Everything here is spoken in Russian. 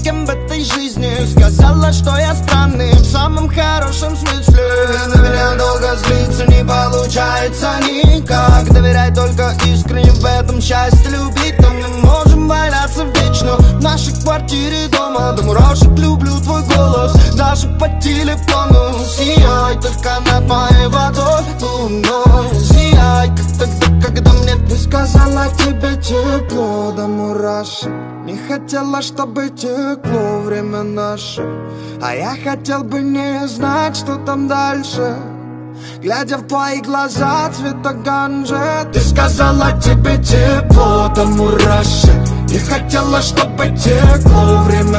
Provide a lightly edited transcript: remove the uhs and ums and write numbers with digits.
никем в этой жизни. Сказала, что я странный в самом хорошем смысле. На меня долго злиться не получается никак. Доверяй только искренне, в этом счастье любить. Но мы можем валяться вечно в нашей квартире дома. До мурашек люблю твой голос, даже по телефону. Сияй только над моей водой луной. Сияй, как тогда, когда мне ты сказала, тебе тепло до мурашек. Не хотела, чтобы текло время наше, а я хотел бы не знать, что там дальше. Глядя в твои глаза цвета ганжи, ты сказала, тебе тепло до мурашек. Не хотела, чтобы текло время